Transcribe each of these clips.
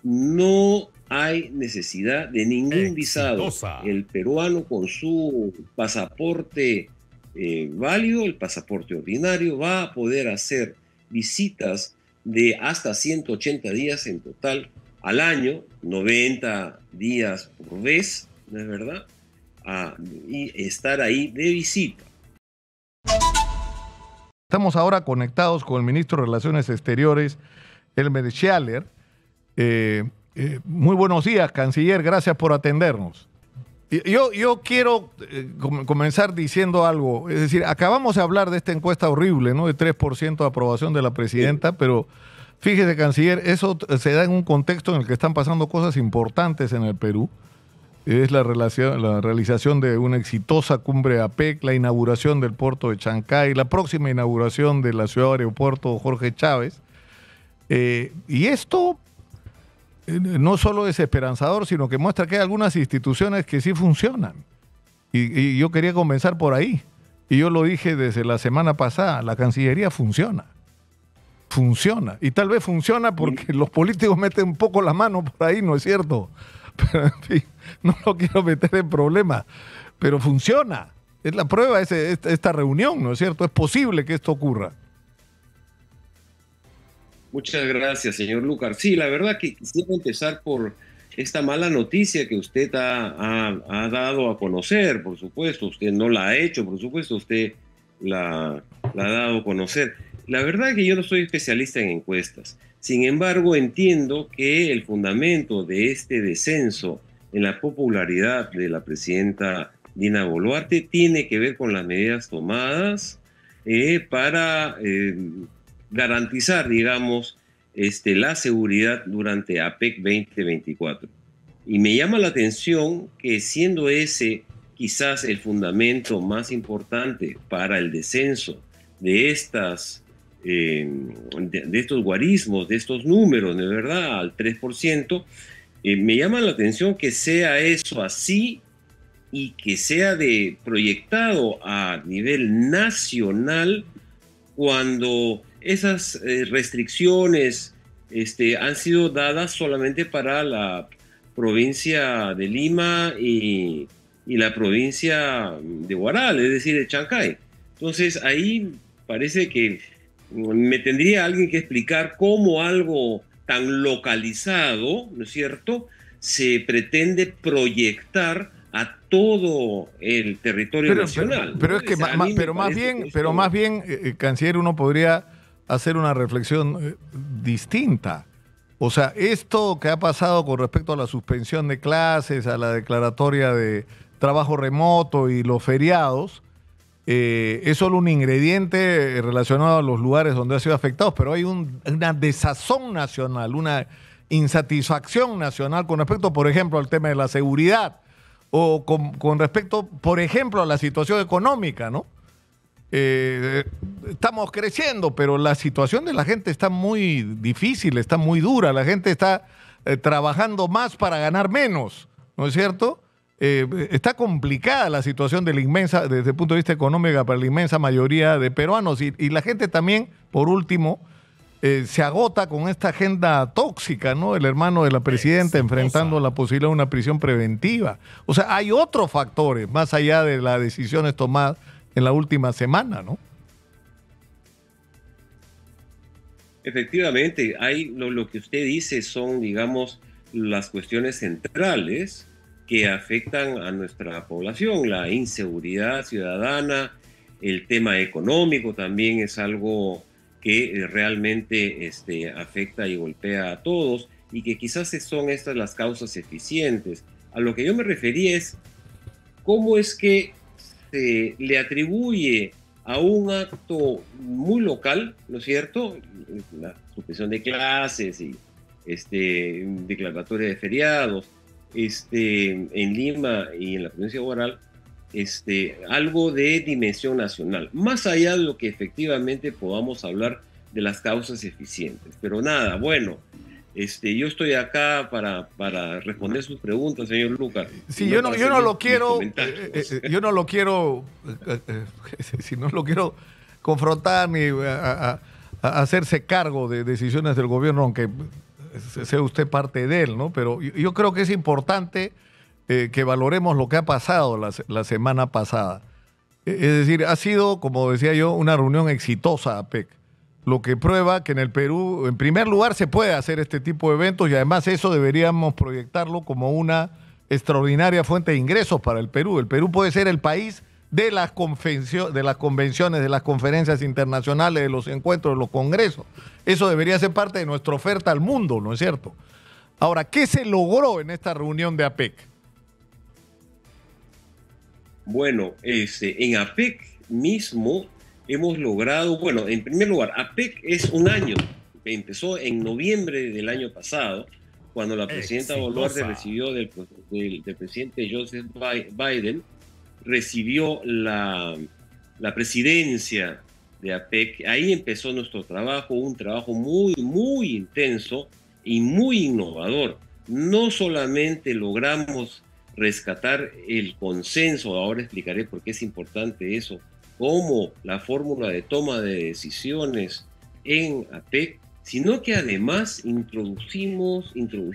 no hay necesidad de ningún visado. Exitosa. El peruano con su pasaporte válido, el pasaporte ordinario, va a poder hacer visitas de hasta 180 días en total al año, 90 días por vez, ¿no es verdad? Y estar ahí de visita. Estamos ahora conectados con el ministro de Relaciones Exteriores, Elmer Schaller. Muy buenos días, canciller, gracias por atendernos. Yo quiero comenzar diciendo algo, es decir, acabamos de hablar de esta encuesta horrible, ¿no? De 3% de aprobación de la presidenta, pero fíjese, canciller, eso se da en un contexto en el que están pasando cosas importantes en el Perú. Es la realización de una exitosa cumbre APEC, la inauguración del puerto de Chancay, la próxima inauguración de la ciudad aeropuerto Jorge Chávez. Y esto no solo es esperanzador, sino que muestra que hay algunas instituciones que sí funcionan. Y yo quería comenzar por ahí. Y yo lo dije desde la semana pasada, la Cancillería funciona. Funciona. Y tal vez funciona porque los políticos meten un poco la mano por ahí, ¿no es cierto? Pero en fin, no lo quiero meter en problemas. Pero funciona. Es la prueba esta reunión, ¿no es cierto? Es posible que esto ocurra. Muchas gracias, señor Lucar. Sí, la verdad que quisiera empezar por esta mala noticia que usted ha dado a conocer, por supuesto. Usted no la ha hecho, por supuesto, usted la ha dado a conocer. La verdad que yo no soy especialista en encuestas. Sin embargo, entiendo que el fundamento de este descenso en la popularidad de la presidenta Dina Boluarte tiene que ver con las medidas tomadas para garantizar, digamos, la seguridad durante APEC 2024. Y me llama la atención que siendo ese quizás el fundamento más importante para el descenso de estos guarismos, de estos números, de verdad, al 3%, me llama la atención que sea eso así y que sea proyectado a nivel nacional cuando esas restricciones han sido dadas solamente para la provincia de Lima y la provincia de Huaral, es decir, de Chancay. Entonces ahí parece que me tendría alguien que explicar cómo algo tan localizado, ¿no es cierto?, se pretende proyectar a todo el territorio nacional. Pero es que más bien, canciller, uno podría hacer una reflexión distinta. O sea, esto que ha pasado con respecto a la suspensión de clases, a la declaratoria de trabajo remoto y los feriados, es solo un ingrediente relacionado a los lugares donde ha sido afectados, pero hay una desazón nacional, una insatisfacción nacional con respecto, por ejemplo, al tema de la seguridad o con respecto, por ejemplo, a la situación económica, ¿no? Estamos creciendo, pero la situación de la gente está muy difícil, está muy dura. La gente está trabajando más para ganar menos, ¿no es cierto? Está complicada la situación desde el punto de vista económico para la inmensa mayoría de peruanos. Y la gente también, por último, se agota con esta agenda tóxica, ¿no? El hermano de la presidenta enfrentando la posibilidad de una prisión preventiva. O sea, hay otros factores más allá de las decisiones tomadas en la última semana, ¿no? Efectivamente, lo que usted dice son, digamos, las cuestiones centrales que afectan a nuestra población, la inseguridad ciudadana, el tema económico también es algo que realmente afecta y golpea a todos y que quizás son estas las causas eficientes. A lo que yo me refería es cómo es que se le atribuye a un acto muy local, ¿no es cierto?, la suspensión de clases y declaratoria de feriados, en Lima y en la provincia de Huaral, algo de dimensión nacional, más allá de lo que efectivamente podamos hablar de las causas eficientes. Pero nada, bueno, yo estoy acá para responder sus preguntas, señor Lucar. Sí, yo no lo quiero si no lo quiero confrontar ni a hacerse cargo de decisiones del gobierno, aunque sea usted parte de él, ¿no? Pero yo creo que es importante que valoremos lo que ha pasado la semana pasada. Es decir, ha sido, como decía yo, una reunión exitosa, APEC, lo que prueba que en el Perú, en primer lugar, se puede hacer este tipo de eventos y además eso deberíamos proyectarlo como una extraordinaria fuente de ingresos para el Perú. El Perú puede ser el país de las convenciones, de las conferencias internacionales, de los encuentros, de los congresos. Eso debería ser parte de nuestra oferta al mundo, ¿no es cierto? Ahora, ¿qué se logró en esta reunión de APEC? Bueno, en APEC mismo hemos logrado, bueno, en primer lugar, APEC es un año, empezó en noviembre del año pasado, cuando la presidenta Boluarte recibió del presidente Joseph Biden, recibió la presidencia de APEC. Ahí empezó nuestro trabajo, un trabajo muy, muy intenso y muy innovador. No solamente logramos rescatar el consenso, ahora explicaré por qué es importante eso, como la fórmula de toma de decisiones en APEC, sino que además introdujimos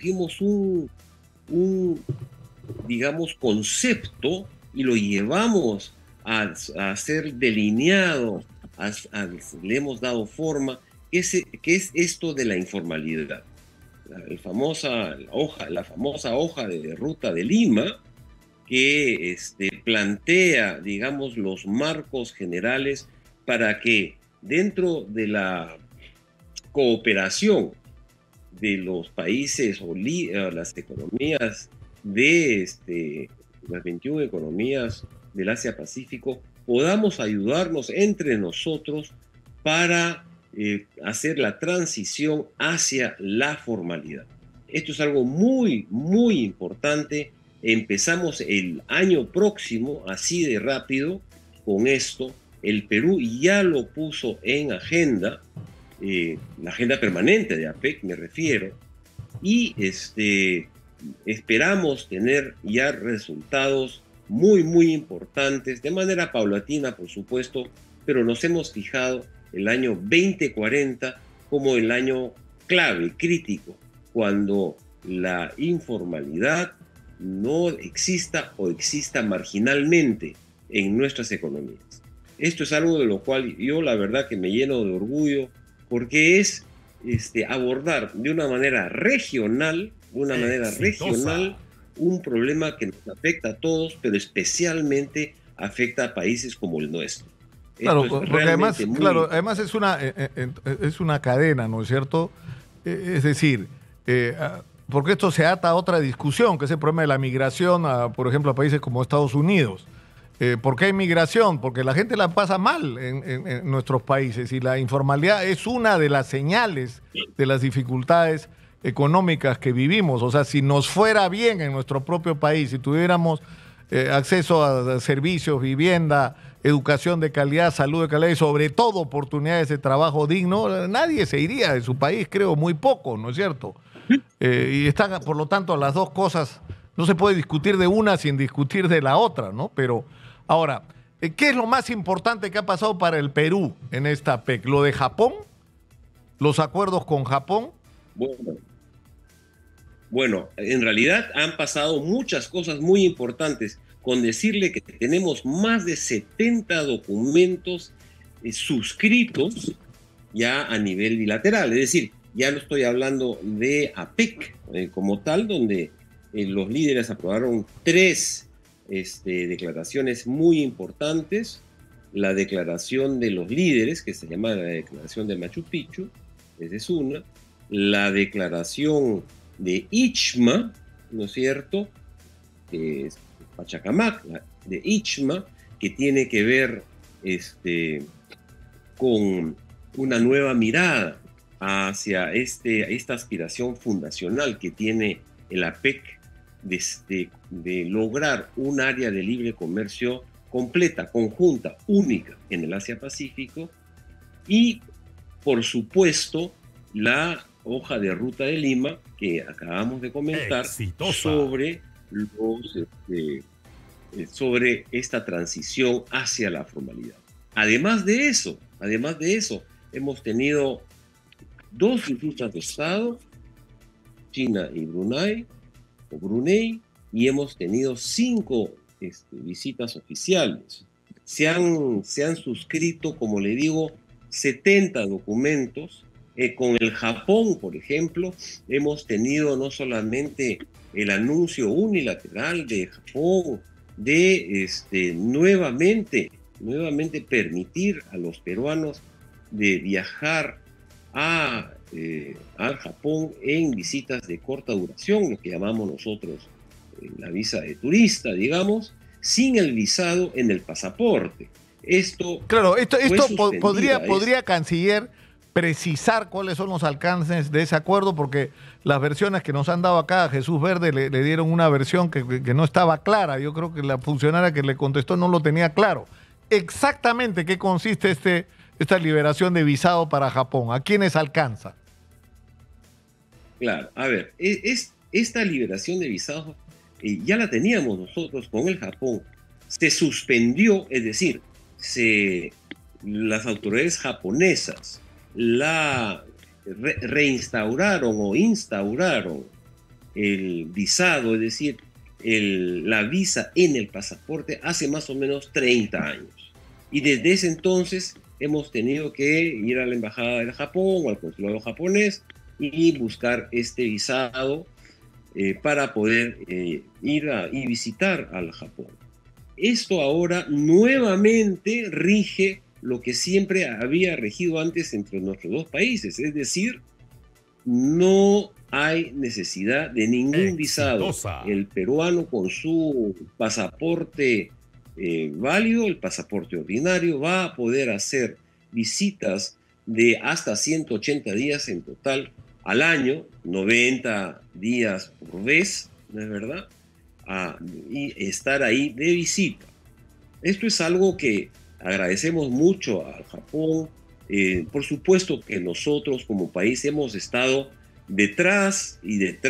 un digamos, concepto y lo llevamos a ser delineado, le hemos dado forma, que es esto de la informalidad. La famosa hoja de ruta de Lima, que plantea, digamos, los marcos generales para que dentro de la cooperación de los países o las economías de las 21 economías del Asia-Pacífico, podamos ayudarnos entre nosotros para hacer la transición hacia la formalidad. Esto es algo muy, muy importante. Empezamos el año próximo, así de rápido, con esto. El Perú ya lo puso en agenda, la agenda permanente de APEC me refiero, y esperamos tener ya resultados muy, muy importantes, de manera paulatina, por supuesto, pero nos hemos fijado el año 2040 como el año clave, crítico, cuando la informalidad no exista o exista marginalmente en nuestras economías. Esto es algo de lo cual yo la verdad que me lleno de orgullo, porque es abordar de una manera regional, un problema que nos afecta a todos, pero especialmente afecta a países como el nuestro. Claro, porque además es una cadena, ¿no es cierto? Es decir, porque esto se ata a otra discusión, que es el problema de la migración, por ejemplo, a países como Estados Unidos. ¿Por qué hay migración? Porque la gente la pasa mal en nuestros países y la informalidad es una de las señales de las dificultades económicas que vivimos. O sea, si nos fuera bien en nuestro propio país, si tuviéramos acceso a servicios, vivienda, educación de calidad, salud de calidad y sobre todo oportunidades de trabajo digno, nadie se iría de su país, creo, muy poco, ¿no es cierto? Y están, por lo tanto, las dos cosas, no se puede discutir de una sin discutir de la otra, ¿no? Pero ahora, ¿qué es lo más importante que ha pasado para el Perú en esta PEC? ¿Lo de Japón? ¿Los acuerdos con Japón? Bueno, en realidad han pasado muchas cosas muy importantes, con decirle que tenemos más de 70 documentos suscritos ya a nivel bilateral, es decir, ya no estoy hablando de APEC como tal, donde los líderes aprobaron 3 declaraciones muy importantes: la declaración de los líderes, que se llama la declaración de Machu Picchu, esa es una; la declaración de Ichma, ¿no es cierto?, que es Pachacamac, de Ichma, que tiene que ver con una nueva mirada hacia esta aspiración fundacional que tiene el APEC de lograr un área de libre comercio completa, conjunta, única en el Asia-Pacífico, y, por supuesto, la hoja de ruta de Lima que acabamos de comentar sobre esta transición hacia la formalidad. Además de eso, hemos tenido 2 ministras de Estado China y Brunei, y hemos tenido 5 visitas oficiales. Se han suscrito, como le digo, 70 documentos. Con el Japón, por ejemplo, hemos tenido no solamente el anuncio unilateral de Japón de nuevamente permitir a los peruanos de viajar al Japón en visitas de corta duración, lo que llamamos nosotros la visa de turista, digamos, sin el visado en el pasaporte. Esto podría, canciller, precisar cuáles son los alcances de ese acuerdo, porque las versiones que nos han dado acá a Jesús Verde le dieron una versión que no estaba clara. Yo creo que la funcionaria que le contestó no lo tenía claro. Exactamente qué consiste esta liberación de visado para Japón, ¿a quiénes alcanza? Claro, a ver, esta liberación de visados ya la teníamos nosotros con el Japón. Se suspendió, es decir, las autoridades japonesas reinstauraron o instauraron el visado, es decir, la visa en el pasaporte hace más o menos 30 años. Y desde ese entonces hemos tenido que ir a la embajada del Japón o al consulado japonés y buscar este visado para poder ir y visitar al Japón. Esto ahora nuevamente rige lo que siempre había regido antes entre nuestros dos países, es decir, no hay necesidad de ningún visado. El peruano con su pasaporte válido, el pasaporte ordinario, va a poder hacer visitas de hasta 180 días en total al año, 90 días por vez, ¿no es verdad? Y estar ahí de visita. Esto es algo que agradecemos mucho al Japón. Por supuesto que nosotros como país hemos estado detrás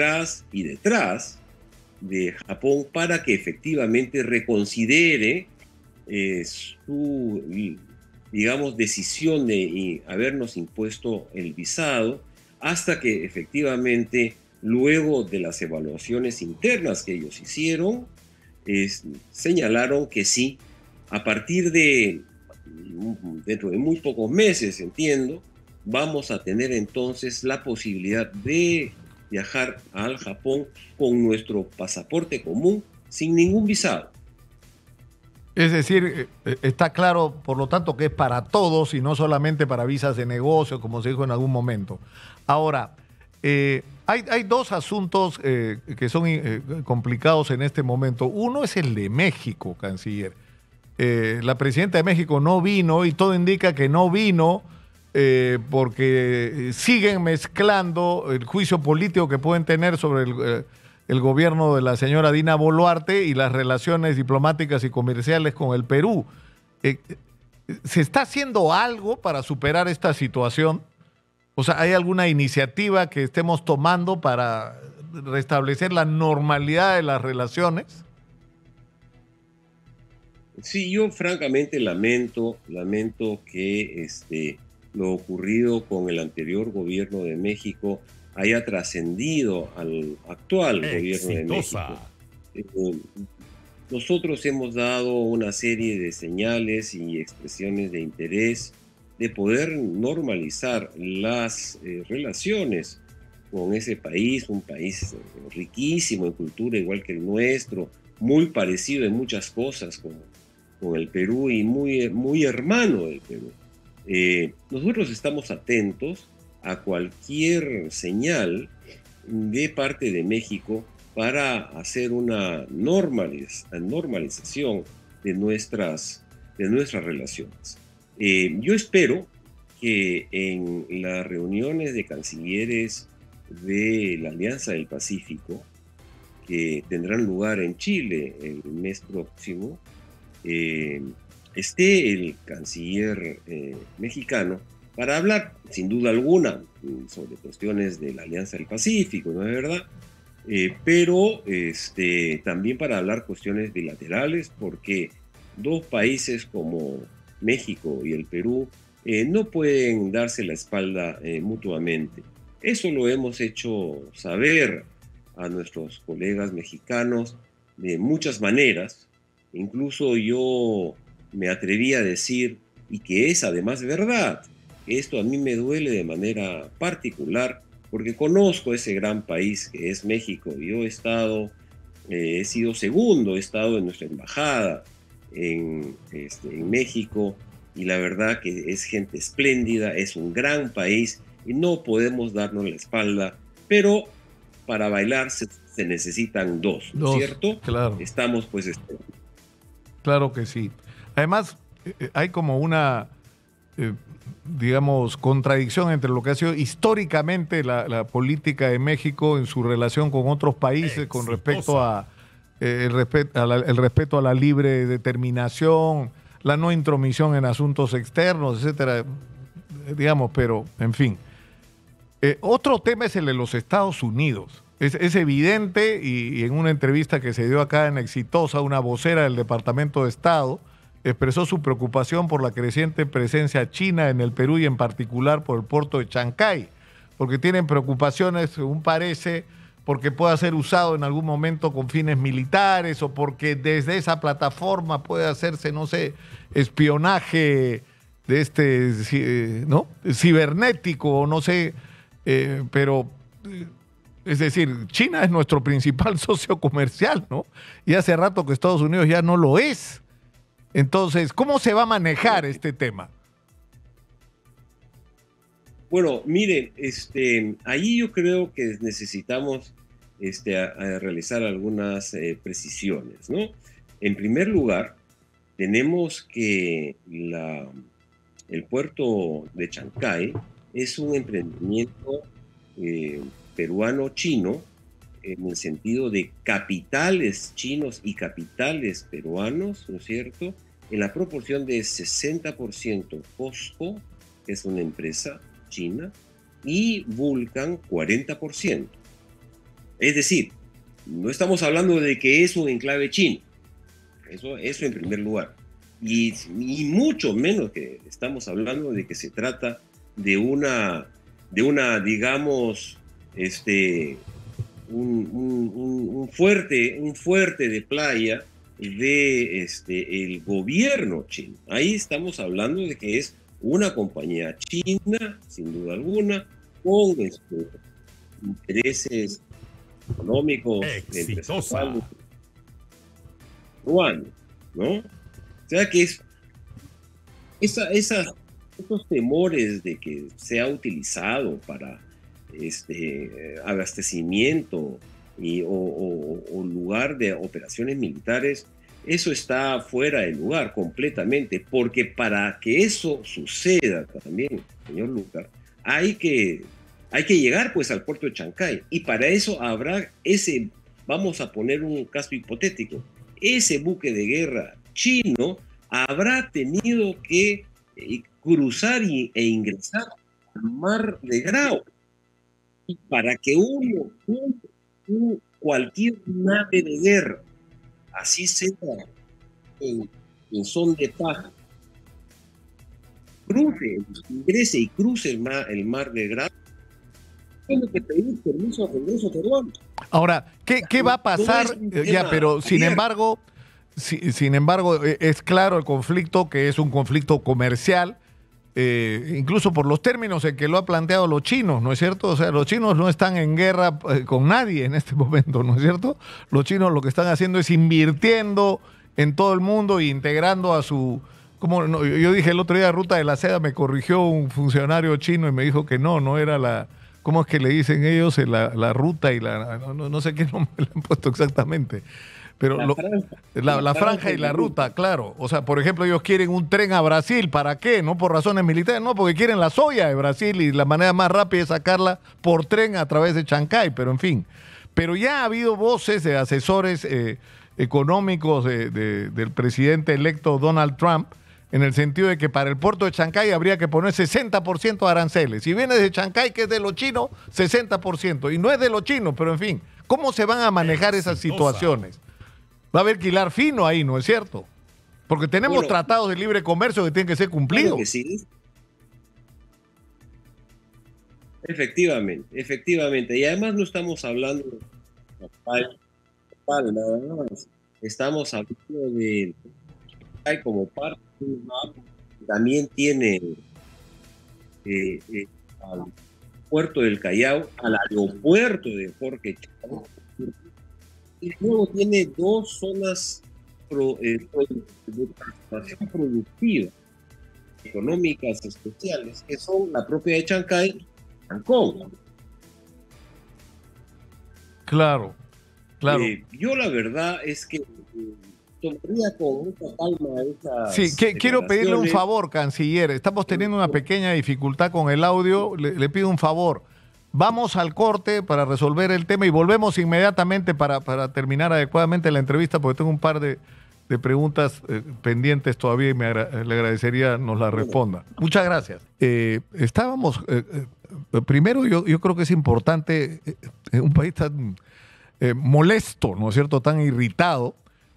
de Japón para que efectivamente reconsidere su, digamos, decisión de habernos impuesto el visado, hasta que efectivamente, luego de las evaluaciones internas que ellos hicieron, señalaron que sí, a partir de dentro de muy pocos meses, entiendo, vamos a tener entonces la posibilidad de viajar al Japón con nuestro pasaporte común sin ningún visado. Es decir, está claro, por lo tanto, que es para todos y no solamente para visas de negocio, como se dijo en algún momento. Ahora, hay dos asuntos que son complicados en este momento. Uno es el de México, canciller. La presidenta de México no vino y todo indica que no vino porque siguen mezclando el juicio político que pueden tener sobre el gobierno de la señora Dina Boluarte y las relaciones diplomáticas y comerciales con el Perú. ¿Se está haciendo algo para superar esta situación? O sea, ¿hay alguna iniciativa que estemos tomando para restablecer la normalidad de las relaciones? Sí, yo francamente lamento que lo ocurrido con el anterior gobierno de México haya trascendido al actual gobierno de México. Nosotros hemos dado una serie de señales y expresiones de interés de poder normalizar las relaciones con ese país, un país riquísimo en cultura, igual que el nuestro, muy parecido en muchas cosas con el Perú y muy hermano del Perú. Nosotros estamos atentos a cualquier señal de parte de México para hacer una normalización de nuestras relaciones. Yo espero que en las reuniones de cancilleres de la Alianza del Pacífico, que tendrán lugar en Chile el mes próximo, esté el canciller mexicano para hablar, sin duda alguna, sobre cuestiones de la Alianza del Pacífico, ¿no es verdad? Pero también para hablar cuestiones bilaterales, porque dos países como México y el Perú no pueden darse la espalda mutuamente. Eso lo hemos hecho saber a nuestros colegas mexicanos de muchas maneras. Incluso yo me atreví a decir, y que es además verdad, que esto a mí me duele de manera particular, porque conozco ese gran país que es México. Yo he sido segundo, he estado en nuestra embajada en México, y la verdad que es gente espléndida, es un gran país, y no podemos darnos la espalda, pero para bailar se necesitan dos, ¿no es cierto? Claro. Estamos pues... Claro que sí. Además, hay como una, digamos, contradicción entre lo que ha sido históricamente la política de México en su relación con otros países con respecto a el respeto a la libre determinación, la no intromisión en asuntos externos, etcétera, digamos, pero en fin. Otro tema es el de los Estados Unidos. Es evidente, y en una entrevista que se dio acá en Exitosa, una vocera del Departamento de Estado expresó su preocupación por la creciente presencia china en el Perú y en particular por el puerto de Chancay, porque tienen preocupaciones, según parece, porque pueda ser usado en algún momento con fines militares o porque desde esa plataforma puede hacerse, no sé, espionaje de ¿no? Cibernético, no sé, pero... Es decir, China es nuestro principal socio comercial, ¿no? Y hace rato que Estados Unidos ya no lo es. Entonces, ¿cómo se va a manejar este tema? Bueno, miren, ahí yo creo que necesitamos a realizar algunas precisiones, ¿no? En primer lugar, tenemos que el puerto de Chancay es un emprendimiento peruano-chino, en el sentido de capitales chinos y capitales peruanos, ¿no es cierto? En la proporción de 60% POSCO, que es una empresa china, y Vulcan 40%. Es decir, no estamos hablando de que es un enclave chino, eso en primer lugar. Y mucho menos que estamos hablando de que se trata de una digamos, un fuerte de playa de el gobierno chino. Ahí estamos hablando de que es una compañía china, sin duda alguna, con intereses económicos empresariales peruanos, ¿no? O sea que esos temores de que sea utilizado para abastecimiento o lugar de operaciones militares, eso está fuera de lugar completamente, porque para que eso suceda también, señor Lucar, hay que llegar pues al puerto de Chancay, y para eso habrá vamos a poner un caso hipotético, ese buque de guerra chino habrá tenido que cruzar e ingresar al mar de Grau. Y para que cualquier nave de guerra, así sea en son de paz, ingrese y cruce el mar de Grau, tiene que pedir permiso al Congreso peruano. Ahora, ¿qué va a pasar? Pero sin embargo, es claro el conflicto, que es un conflicto comercial, incluso por los términos en que lo ha planteado los chinos, ¿no es cierto? O sea, los chinos no están en guerra con nadie en este momento, ¿no es cierto? Los chinos lo que están haciendo es invirtiendo en todo el mundo e integrando a su... yo dije el otro día, Ruta de la Seda, me corrigió un funcionario chino y me dijo que no era la... ¿Cómo es que le dicen ellos? La ruta y no sé qué nombre le han puesto exactamente. Pero la franja y la ruta, claro. O sea, por ejemplo, ellos quieren un tren a Brasil. ¿Para qué? No por razones militares, no, porque quieren la soya de Brasil y la manera más rápida es sacarla por tren a través de Chancay, pero en fin. Pero ya ha habido voces de asesores económicos del presidente electo Donald Trump, en el sentido de que para el puerto de Chancay habría que poner 60% de aranceles. Si viene de Chancay, que es de los chinos, 60%. Y no es de los chinos, pero en fin. ¿Cómo se van a manejar esas situaciones? Va a haber que hilar fino ahí, ¿no es cierto? Porque tenemos tratados de libre comercio que tienen que ser cumplidos. Claro que sí. efectivamente. Y además no estamos hablando de Nepal, nada más. Estamos hablando de Shanghái como parte de un mapa que también tiene al puerto del Callao, al aeropuerto de Jorge Chávez, y luego tiene dos zonas de transformación productiva, económicas especiales, que son la propia de Chancay y Ancón. Claro, claro. Yo la verdad es que tomaría con mucha calma Sí, esas quiero pedirle un declaraciones. favor, canciller. Estamos teniendo una pequeña dificultad con el audio. Le pido un favor. Vamos al corte para resolver el tema y volvemos inmediatamente para terminar adecuadamente la entrevista, porque tengo un par de preguntas pendientes todavía y le agradecería nos la responda. Muchas gracias. Estábamos, primero yo creo que es importante, un país tan molesto, ¿no es cierto?, tan irritado,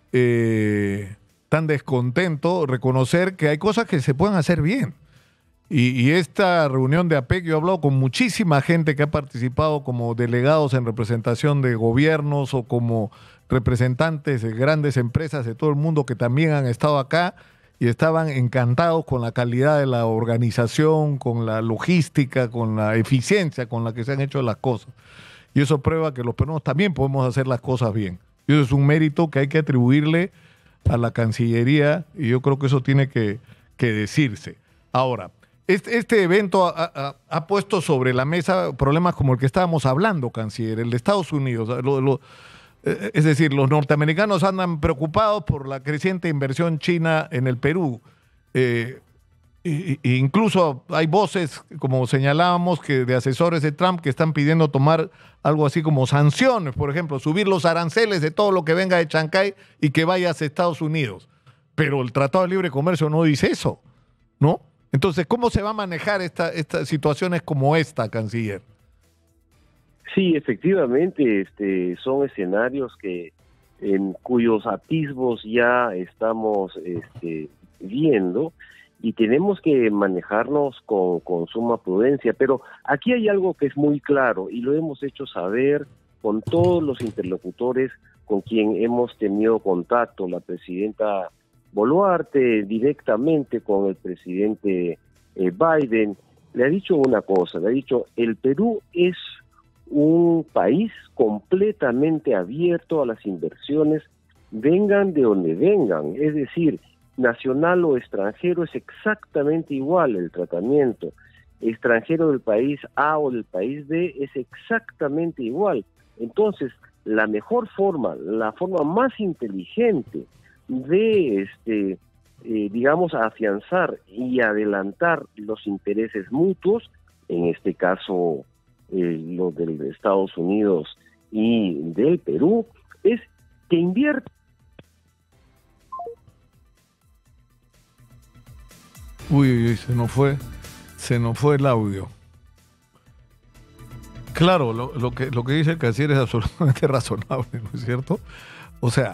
tan descontento, reconocer que hay cosas que se pueden hacer bien. Y esta reunión de APEC, yo he hablado con muchísima gente que ha participado como delegados en representación de gobiernos o como representantes de grandes empresas de todo el mundo que también han estado acá y estaban encantados con la calidad de la organización, con la logística, con la eficiencia con la que se han hecho las cosas. Y eso prueba que los peruanos también podemos hacer las cosas bien. Y eso es un mérito que hay que atribuirle a la Cancillería y yo creo que eso tiene que decirse. Ahora, este evento ha puesto sobre la mesa problemas como el que estábamos hablando, canciller, el de Estados Unidos. Es decir, los norteamericanos andan preocupados por la creciente inversión china en el Perú. Incluso hay voces, como señalábamos, que de asesores de Trump que están pidiendo tomar algo así como sanciones, por ejemplo, subir los aranceles de todo lo que venga de Chancay y que vaya hacia Estados Unidos. Pero el Tratado de Libre Comercio no dice eso, ¿no? Entonces, ¿cómo se va a manejar estas situaciones como esta, canciller? Sí, efectivamente, son escenarios en cuyos atisbos ya estamos viendo y tenemos que manejarnos con suma prudencia. Pero aquí hay algo que es muy claro y lo hemos hecho saber con todos los interlocutores con quien hemos tenido contacto, la presidenta Boluarte directamente con el presidente Biden. Le ha dicho una cosa, le ha dicho, el Perú es un país completamente abierto a las inversiones, vengan de donde vengan, es decir, nacional o extranjero es exactamente igual el tratamiento, extranjero del país A o del país B es exactamente igual. Entonces, la mejor forma, la forma más inteligente de digamos, afianzar y adelantar los intereses mutuos, en este caso los de Estados Unidos y del Perú, es que invierta. Uy, se nos fue el audio. Claro, lo que dice el canciller es absolutamente razonable, ¿no es cierto? O sea,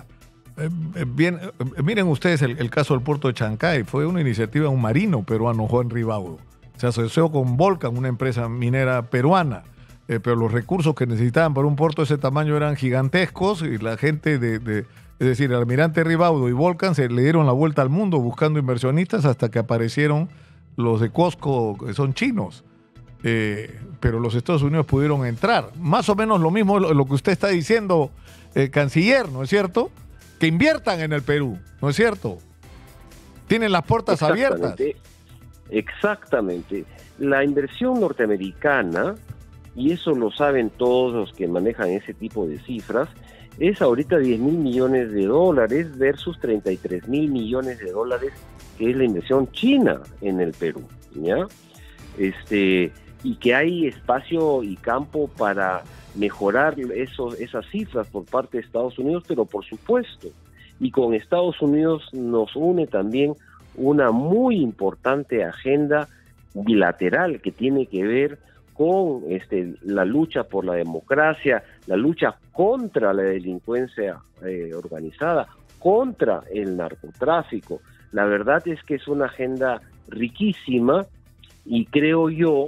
miren ustedes el caso del puerto de Chancay. Fue una iniciativa de un marino peruano, Juan Ribaudo. Se asoció con Volcan, una empresa minera peruana, pero los recursos que necesitaban para un puerto de ese tamaño eran gigantescos y la gente es decir, el almirante Ribaudo y Volcan se le dieron la vuelta al mundo buscando inversionistas hasta que aparecieron los de Costco, que son chinos. Pero los Estados Unidos pudieron entrar. Más o menos lo mismo lo que usted está diciendo, canciller, ¿no es cierto? Que inviertan en el Perú, ¿no es cierto? Tienen las puertas abiertas. Exactamente. La inversión norteamericana, y eso lo saben todos los que manejan ese tipo de cifras, es ahorita 10.000 millones de dólares versus 33.000 millones de dólares, que es la inversión china en el Perú, ¿ya? Y que hay espacio y campo para mejorar esas cifras por parte de Estados Unidos, pero por supuesto, y con Estados Unidos nos une también una muy importante agenda bilateral que tiene que ver con la lucha por la democracia, la lucha contra la delincuencia organizada, contra el narcotráfico. La verdad es que es una agenda riquísima y creo yo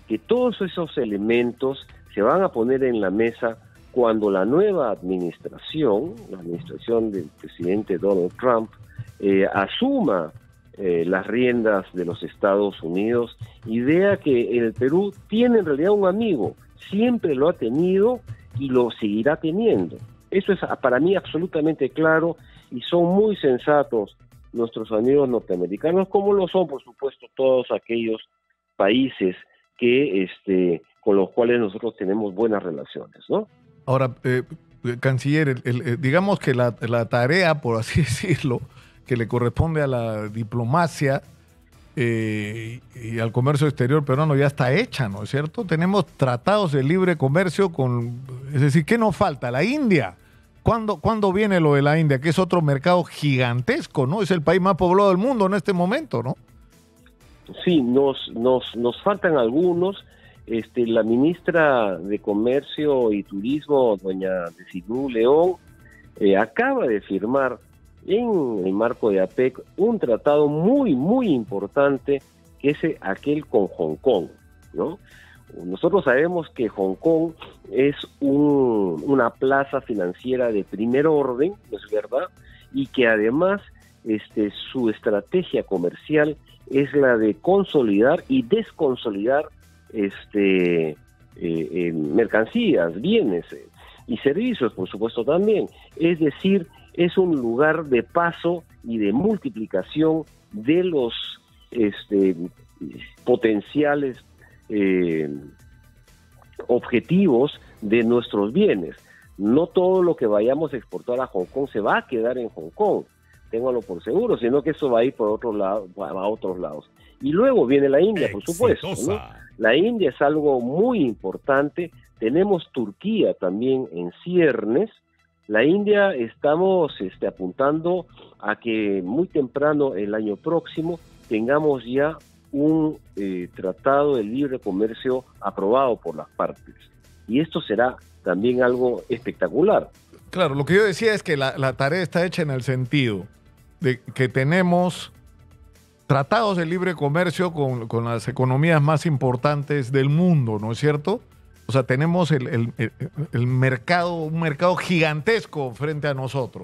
que todos esos elementos se van a poner en la mesa cuando la nueva administración, la administración del presidente Donald Trump, asuma las riendas de los Estados Unidos y vea que el Perú tiene en realidad un amigo, siempre lo ha tenido y lo seguirá teniendo. Eso es para mí absolutamente claro y son muy sensatos nuestros amigos norteamericanos, como lo son, por supuesto, todos aquellos países que con los cuales nosotros tenemos buenas relaciones, ¿no? Ahora, canciller, digamos que la tarea, por así decirlo, que le corresponde a la diplomacia y al comercio exterior peruano ya está hecha, ¿no es cierto? Tenemos tratados de libre comercio es decir, ¿qué nos falta? La India. ¿Cuándo viene lo de la India? Que es otro mercado gigantesco, ¿no? Es el país más poblado del mundo en este momento, ¿no? Sí, nos faltan algunos. La ministra de Comercio y Turismo, doña Desilu León, acaba de firmar en el marco de APEC un tratado muy, muy importante, que es aquel con Hong Kong, ¿no? Nosotros sabemos que Hong Kong es una plaza financiera de primer orden, ¿no es verdad? Y que además su estrategia comercial es la de consolidar y desconsolidar mercancías, bienes y servicios, por supuesto, también. Es decir, es un lugar de paso y de multiplicación de los potenciales objetivos de nuestros bienes. No todo lo que vayamos a exportar a Hong Kong se va a quedar en Hong Kong, ténganlo por seguro, sino que eso va a ir por otro lado, a otros lados. Y luego viene la India, por supuesto, ¿no? La India es algo muy importante. Tenemos Turquía también en ciernes. La India estamos apuntando a que muy temprano el año próximo tengamos ya un tratado de libre comercio aprobado por las partes. Y esto será también algo espectacular. Claro, lo que yo decía es que la tarea está hecha en el sentido de que tenemos tratados de libre comercio con las economías más importantes del mundo, ¿no es cierto? O sea, tenemos el mercado, un mercado gigantesco frente a nosotros.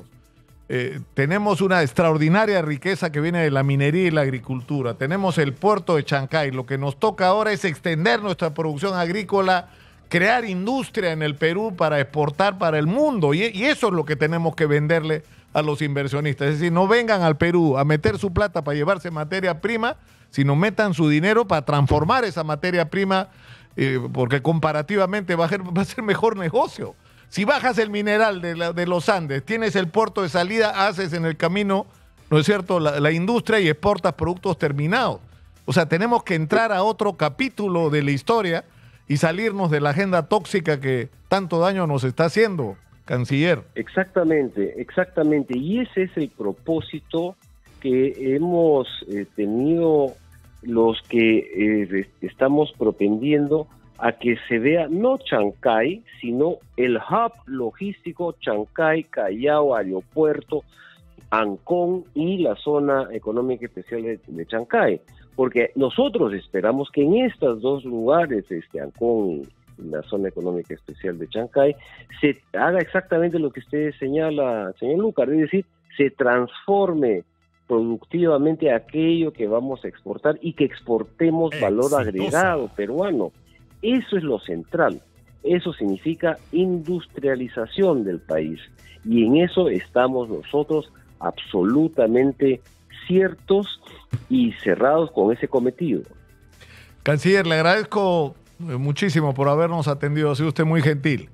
Tenemos una extraordinaria riqueza que viene de la minería y la agricultura. Tenemos el puerto de Chancay. Lo que nos toca ahora es extender nuestra producción agrícola, crear industria en el Perú para exportar para el mundo. Y eso es lo que tenemos que venderle a los inversionistas. Es decir, no vengan al Perú a meter su plata para llevarse materia prima, sino metan su dinero para transformar esa materia prima, porque comparativamente va a ser mejor negocio. Si bajas el mineral de los Andes, tienes el puerto de salida, haces en el camino, ¿no es cierto?, la industria y exportas productos terminados. O sea, tenemos que entrar a otro capítulo de la historia y salirnos de la agenda tóxica que tanto daño nos está haciendo, canciller. Exactamente. Y ese es el propósito que hemos tenido los que estamos propendiendo a que se vea no Chancay, sino el hub logístico Chancay, Callao, Aeropuerto, Ancón y la zona económica especial de Chancay. Porque nosotros esperamos que en estos dos lugares, Ancón y la zona económica especial de Chancay, se haga exactamente lo que usted señala, señor Lucar, es decir, se transforme productivamente aquello que vamos a exportar y que exportemos valor agregado peruano. Eso es lo central. Eso significa industrialización del país. Y en eso estamos nosotros absolutamente ciertos y cerrados con ese cometido. Canciller, le agradezco muchísimo por habernos atendido. Ha sido usted muy gentil.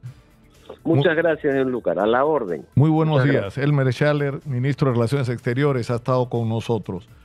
Muchas gracias, señor Lucar. A la orden. Muy buenos días. Elmer Schaller, ministro de Relaciones Exteriores, ha estado con nosotros.